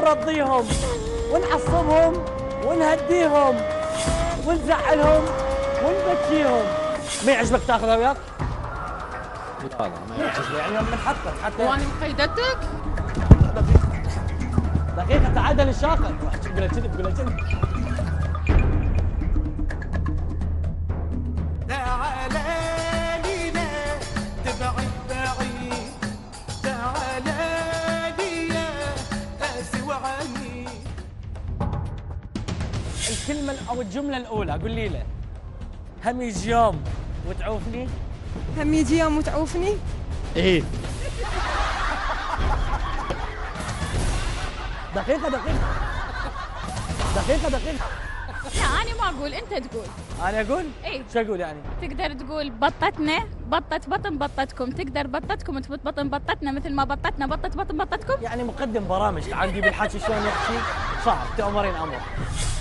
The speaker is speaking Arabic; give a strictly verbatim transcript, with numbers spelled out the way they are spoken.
ونرضيهم ونعصبهم ونهديهم ونزعلهم ونبكيهم. ما يعجبك تاخذها وياك؟ لا لا ما يعجبني، يعني من حقك حتى. وانا مقيدتك؟ دقيقة تعادل الشاقة. تقول له كذب، تقول له كذب. تعالى لينا تبعد بعيد، تعالى لي قاسي وعنيد. الكلمة أو الجملة الأولى قول لي له. هم يجي يوم وتعوفني. هم يجي يوم وتعوفني؟ إيه. دقيقة دقيقة دقيقة دقيقة. لا أنا ما أقول، أنت تقول. أنا أقول؟ إيه. شو أقول يعني؟ تقدر تقول بطتنا بطت بطن بطتكم، تقدر بطتكم تبط بطن بطتنا مثل ما بطتنا بطت بطن بطتكم. يعني مقدم برامج تعال نجيب الحكي شلون يحكي، صعب تأمرين أمر.